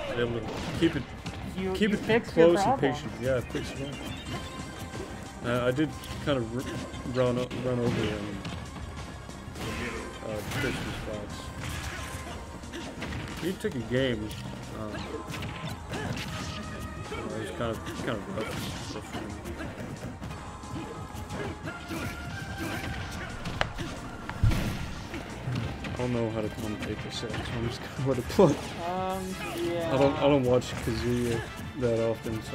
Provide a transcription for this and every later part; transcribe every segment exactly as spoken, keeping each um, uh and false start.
able to keep it You, keep you it fixed your close and problem. patient. Yeah, I fixed it. Uh, I did kind of r run o run over him. Uh, Christmas box. He took a game. Um, uh, it was kind of kind of rough. rough for him. I don't know how to commentate this set, so I'm just gonna let it play. Um, yeah. I don't I don't watch Kazuya that often, so.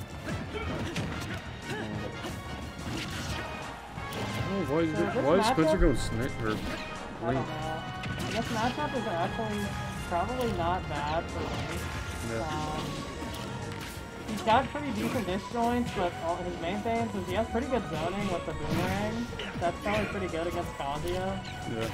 Oh, why is, So it, this why is Spencer matchup- going snake or I don't lane? know. This matchup is actually probably not bad for me. Yeah. Um, he's got pretty decent disjoints, but all his main things is he has pretty good zoning with the boomerang. That's probably pretty good against Kazuya. Yeah.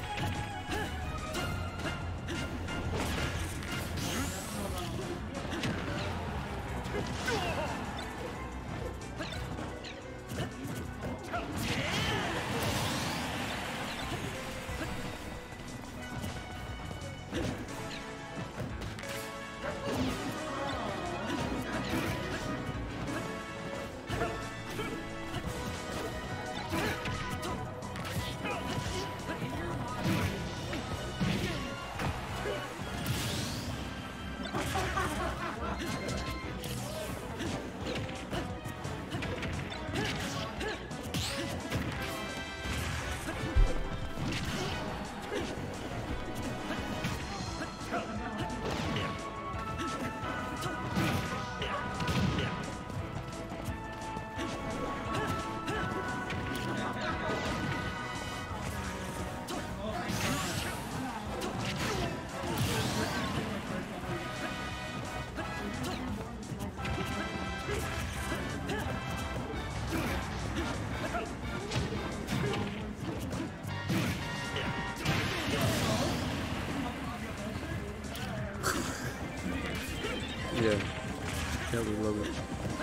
Yeah. Yeah, we love it.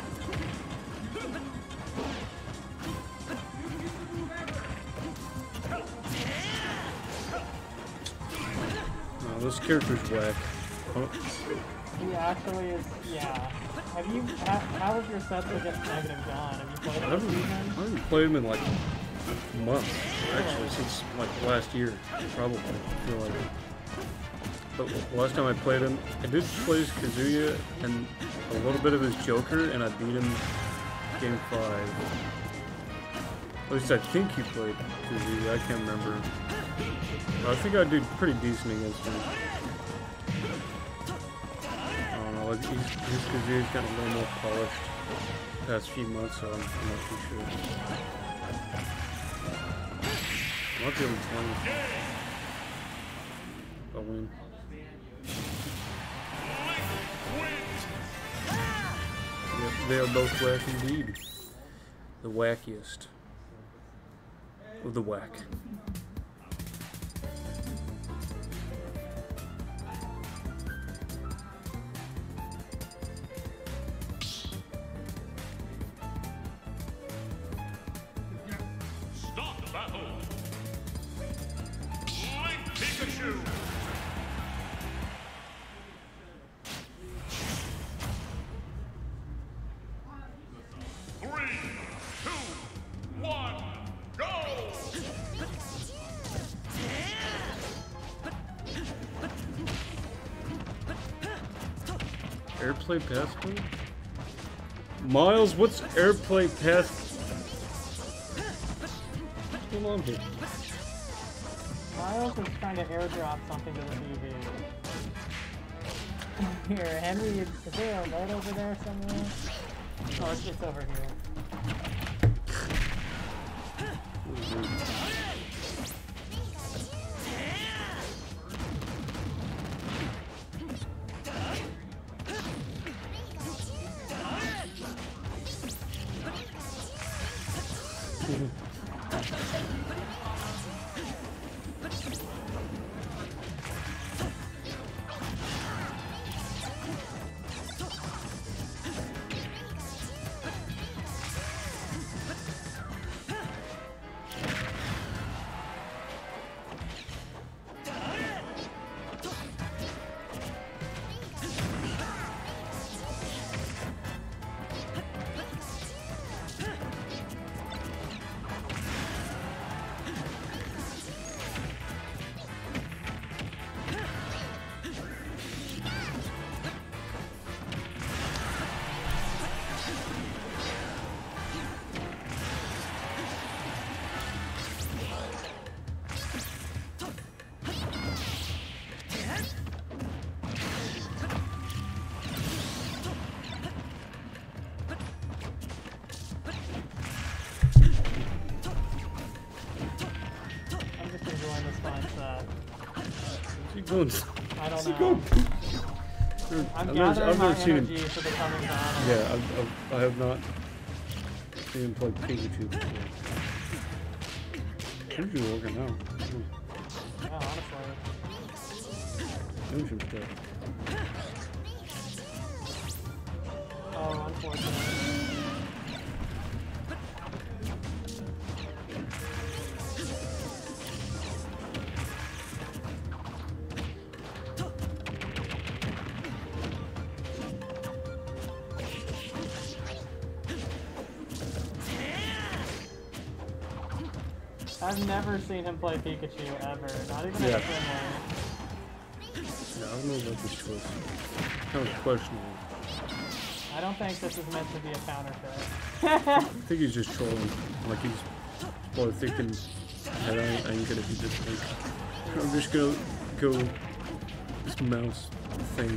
Oh, this character's whack. Oh, He actually is, yeah. Have you, how, how was your sets against Negative gone? Have you played I it this haven't, I season? haven't played him in like months, actually, since like last year, probably. I feel like. But last time I played him, I did play as Kazuya and a little bit of his Joker, and I beat him game five. At least I think he played Kazuya, I can't remember. I think I did pretty decent against him. I don't know, like, he's, his Kazuya's gotten a little more polished the past few months, so I'm, I'm not too sure. I'm not feeling twenty. I'll win. Yep, they are both whack indeed. The wackiest of the whack. Stop the battle! Link Pikachu! Three, two, one, go! Airplay password? Miles, what's airplay pass? What's going on here? Miles is trying to airdrop something to the T V. Here, Henry, is there a remote over there somewhere? Oh, it's just over here. one's? I don't What's he know. going? I'm I've never, gathering I've my never seen energy him. for the coming battle. Yeah, I've, I've, I have not seen him play Pikachu before. Who's you working now? Yeah, honestly. Doing some stuff. Oh, unfortunately. I've never seen him play Pikachu ever, not even Yeah. in Finland. Yeah, I don't know about this choice. Kind of questionable. I don't think this is meant to be a counterfeit. I think he's just trolling. Like he's probably thinking, hey, I ain't, I ain't gonna be this big. I'm just gonna go this mouse thing.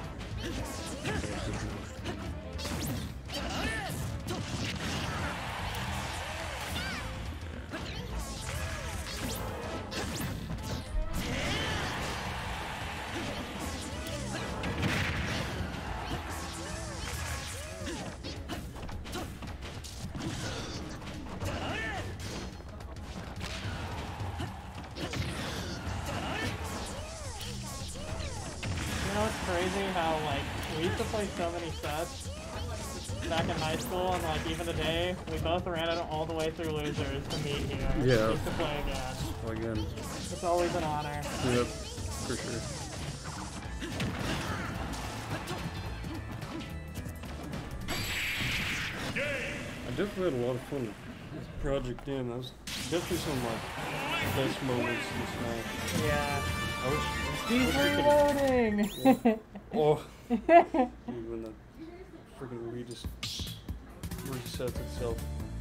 You know, it's crazy how, like, we used to play so many sets back in high school, and, like, even today, we both ran it all the way through losers to meet here. Yeah. Just to play again. Well, again, It's always an honor. yep, for sure. I definitely had a lot of fun with Project M. That was definitely some of my best moments in Smash. Yeah. I wish, He's I wish I could've- reloading! Oh, dude, when the freaking Wii just resets itself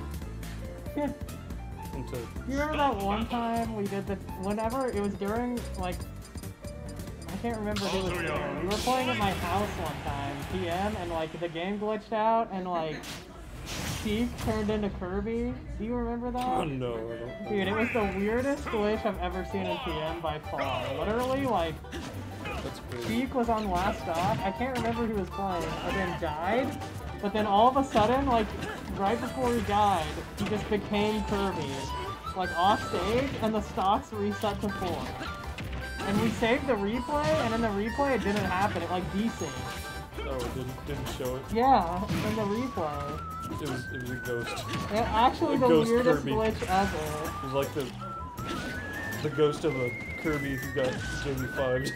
into. You remember that one time we did the, whenever, it was during, like, I can't remember who was there. We were playing at my house one time, P M, and, like, the game glitched out, and, like, Sheik turned into Kirby. Do you remember that? Oh no, I don't. Dude, it was the weirdest glitch I've ever seen in P M by far. Literally, like, That's crazy. Sheik was on last stop, I can't remember who was playing, and then died, but then all of a sudden, like, right before he died, he just became Kirby. Like, off stage, and the stocks reset to four. And we saved the replay, and in the replay it didn't happen, it like desynced. Oh, it didn't, didn't show it. Yeah, in the replay. It was it was a ghost. It, actually A the ghost weirdest Kirby. glitch ever. It was like the the ghost of a Kirby who got J B fives.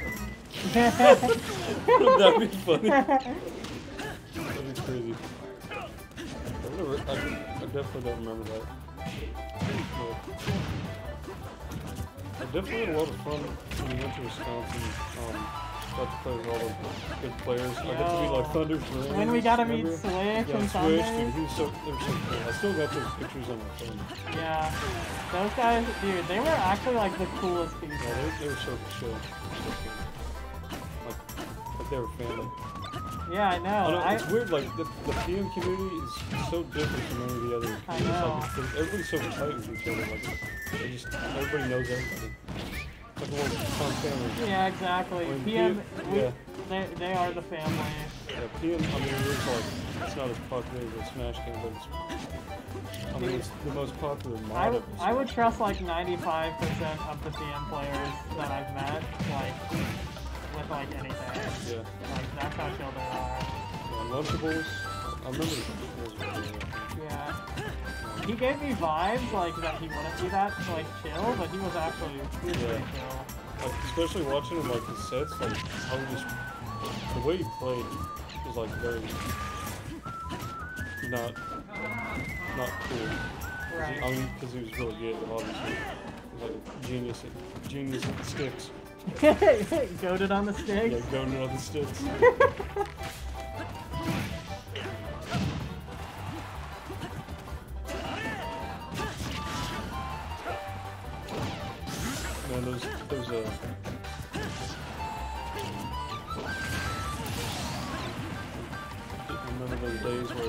That'd be funny. That'd be crazy. I, never, I, I definitely don't remember that. But I definitely had a lot of fun when we went to Wisconsin. Um, got to play with all the good players. I got to meet like Thunder Flame. When we got to meet remember? Switch Yeah, and Switch, Thunder. dude, he was so, they were so cool. I still got those pictures on my phone. Yeah. Those guys, dude, they were actually like the coolest people. Yeah, they, they were so chill. So cool. Like, like they were family. Yeah, I I know. know, I, it's weird, like, the, the P M community is so different from any of the other I communities. know. Like, it's- everybody's so tight with each other. Like, they just, everybody knows everybody. It's like a little fun family. yeah, exactly. When P M, P M we, yeah. they, they are the family. Yeah, P M, I mean, it is like, it's not as popular as a Smash game, but it's, I mean, it's the most popular mod I, of w- the I would Smash. trust like ninety-five percent of the P M players that I've met, like, with like anything. Yeah. Like, that's how chill they are. Yeah, Lunchables, I remember the Lunchables were really Yeah. He gave me vibes like that he wouldn't be that like chill, but he was actually he was Yeah. pretty chill. like, especially watching him, like, his sets, like, how he just, the way he played was, like, very, not, not cool. Right. I mean, because he was really good, obviously. He was, like, a genius at, genius at the sticks. Goated on the sticks. Yeah, going on the sticks. Man, those, those, uh... Remember those days where...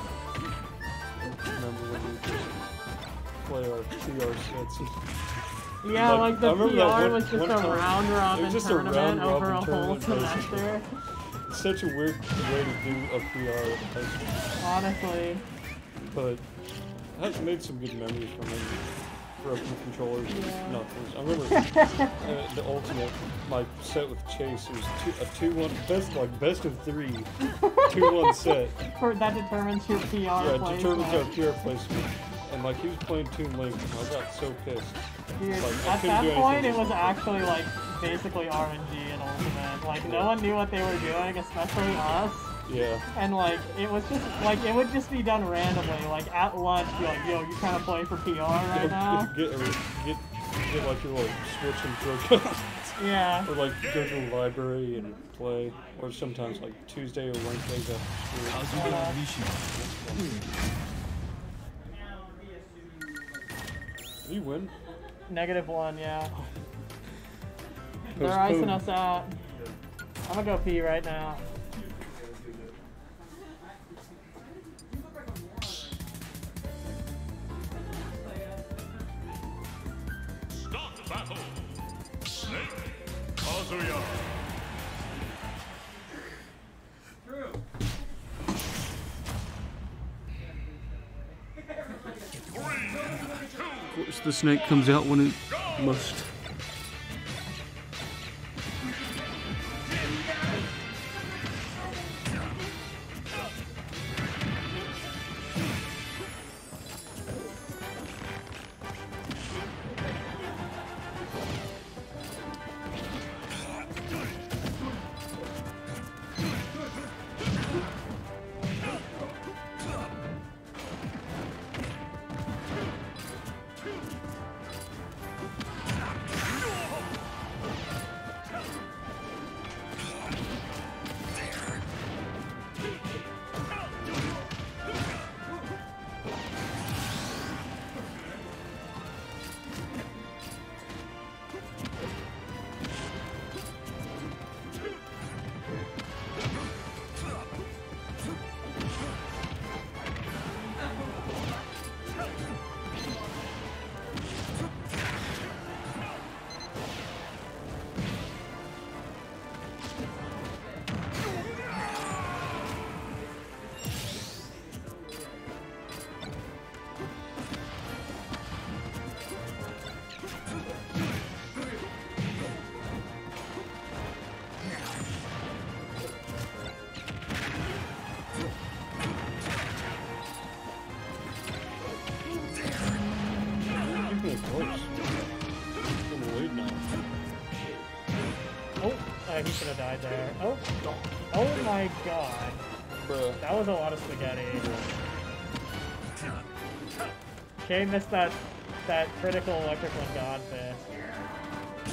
Remember when we just play our T R sets and Yeah, Like, like, the I remember P that R one- was just one a time- round it robin was just a tournament round over a robin whole tournament, basically. semester. It's such a weird way to do a P R at high school. Honestly. But I've made some good memories from it. Broken controllers and Yeah. nothing. I remember uh, the ultimate, my set with Chase. It was two, a two-one best, like best of three, two-one set. For, that determines your P R Yeah, placement. determined our P R placement. And like he was playing Toon Link, and I got so pissed. Dude, Like, I at couldn't that do point, anything. it was actually like basically R N G and Ultimate. Like no one knew what they were doing, especially us. Yeah. And like it was just like it would just be done randomly. Like at lunch, be like, "Yo, you trying to play for P R right now?" Get, get, get, get like your little switch and throw cards. Yeah. Or like go to the library and play. Or sometimes like Tuesday or Wednesdays after school. Uh, Did you win? negative one, yeah. They're Postponed. icing us out. I'm gonna go pee right now. Start the battle. Snake. Kazuya. Of course, the snake comes out when it must. Oh, uh, he should have died there. Oh, oh my god. Bruh. That was a lot of spaghetti. Kay missed that that critical electrical god fist.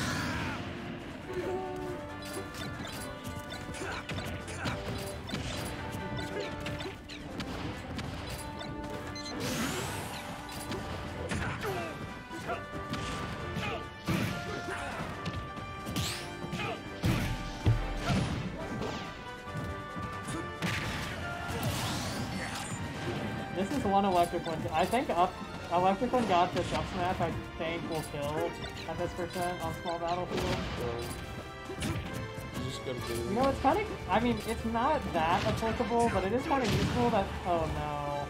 This is one electric one. I think up electric one got this up smash. I think will kill at this percent on small battlefield. So, you just gotta do You know, it's kind of. I mean, it's not that applicable, but it is kind of useful that. Oh no.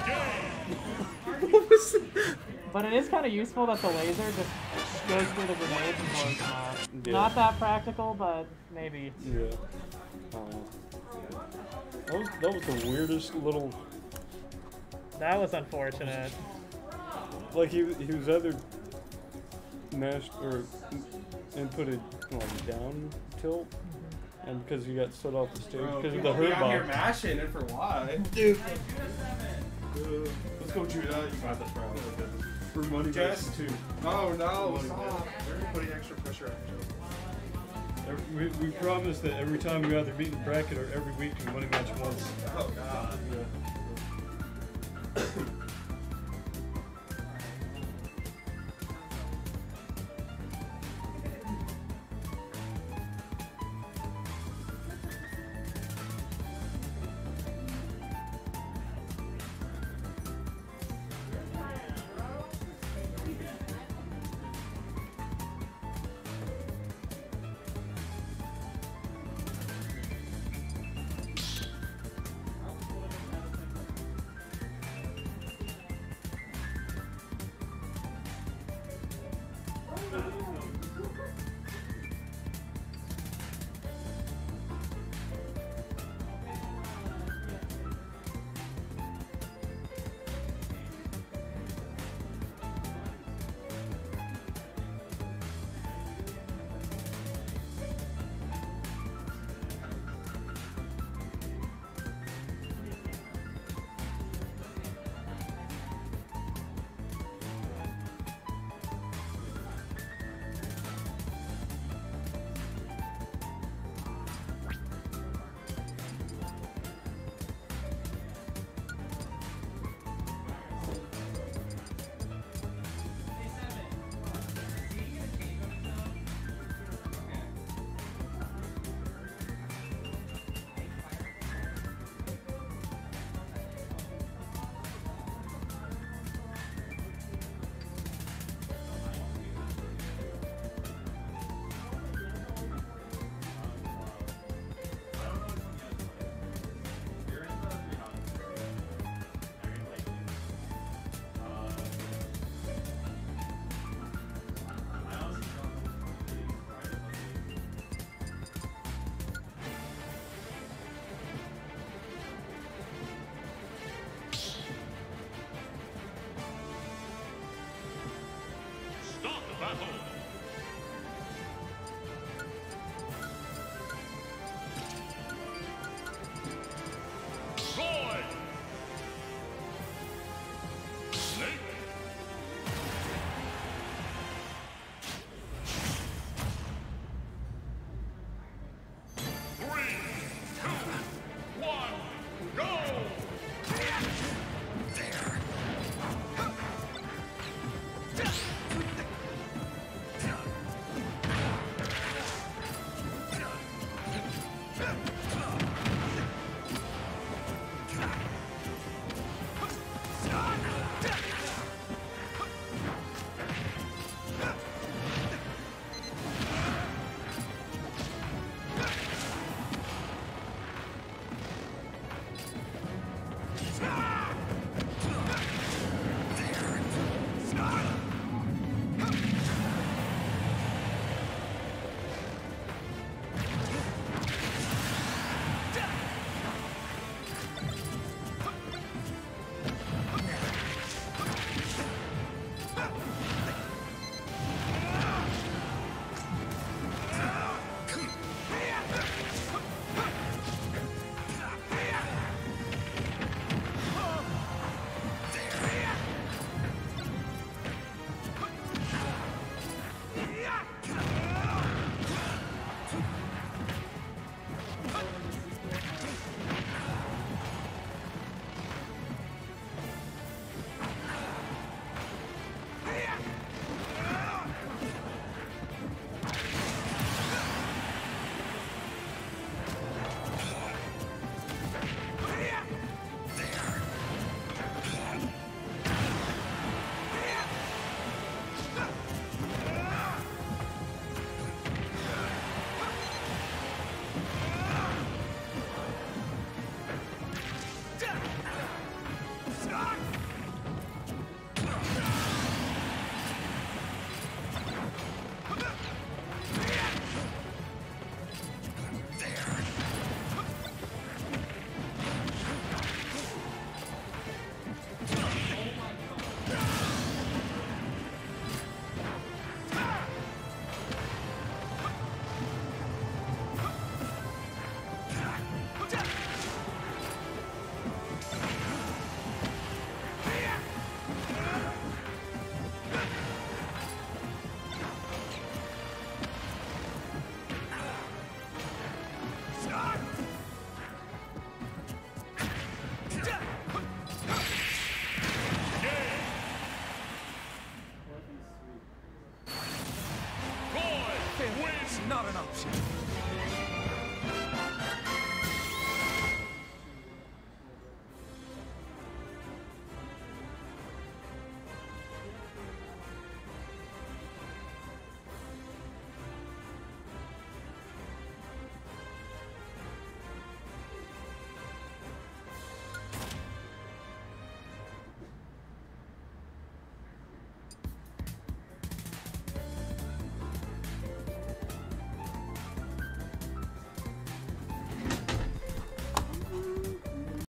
But it is kind of useful that the laser just goes through the grenades and blows them up. Yeah. Not that practical, but maybe. Yeah. Oh. That was, that was the weirdest little. That was unfortunate. Like he he was either mashed or inputted like down tilt, and because he got set off the stage Bro, because of people the be hurt out here box. mashing it for why? Dude, Uh, let's go, Judah. You got this, bro. for money Jess? versus two. Oh no! Money Stop. You're putting extra pressure on yourself. Every, we, we promised that every time we either meet in bracket or every week we money match once. Oh god. Start the battle!